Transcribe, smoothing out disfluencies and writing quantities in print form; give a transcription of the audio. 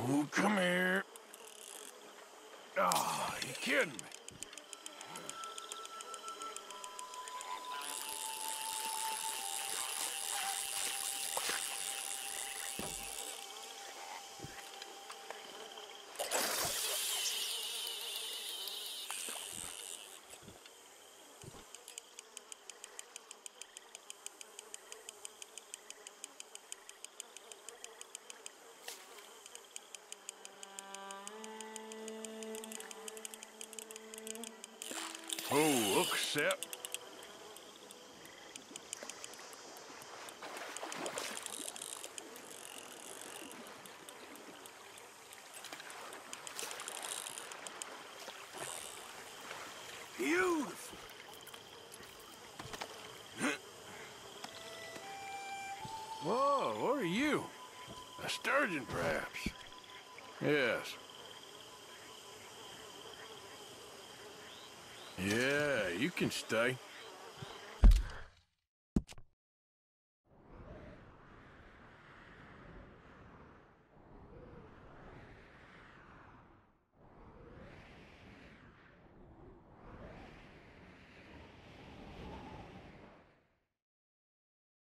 Oh, come here. Oh, you kidding me? Oh, look, Sep. Beautiful. Whoa, what are you? A sturgeon, perhaps? Yes. Yeah, you can stay.